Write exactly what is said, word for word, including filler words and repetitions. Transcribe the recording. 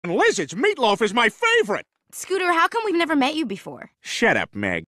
And Lizard's meatloaf is my favorite. Scooter, how come we've never met you before? Shut up, Meg.